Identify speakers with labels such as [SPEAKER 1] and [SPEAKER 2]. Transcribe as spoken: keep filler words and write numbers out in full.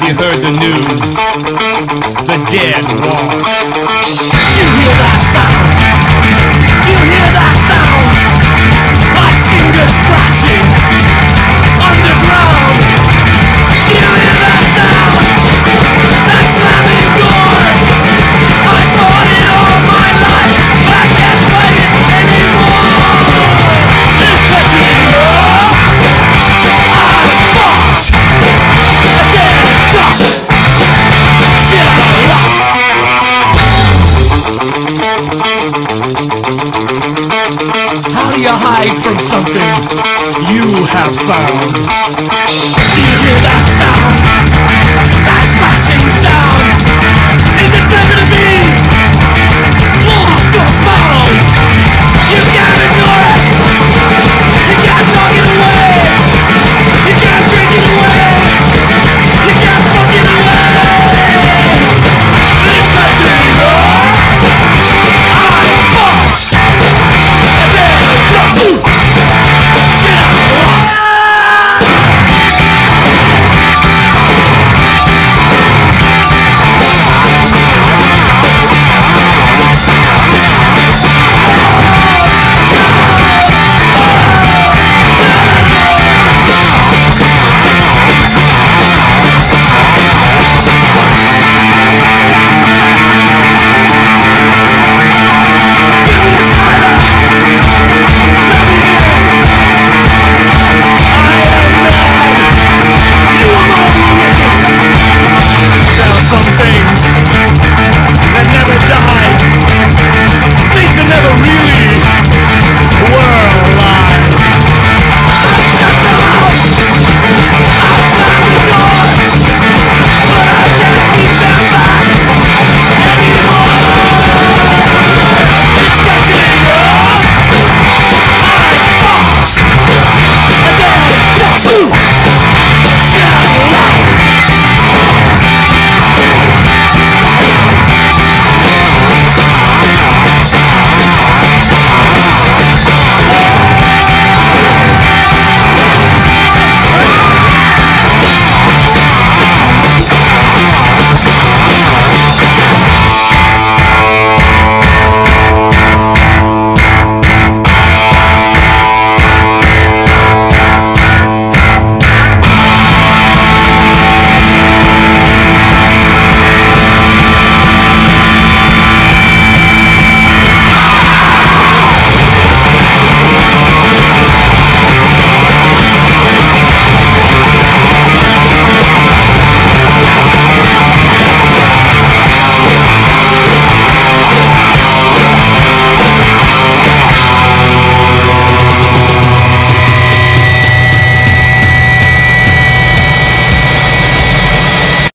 [SPEAKER 1] you heard the news. The dead walk.
[SPEAKER 2] You hear that sound? You hear that sound? Like fingers scratching underground. You hear that sound? That slamming door. I fought it all my life, but I can't fight it anymore. It's touching me. I fought a dead duck. Shit out of luck. How do you hide from something you have found?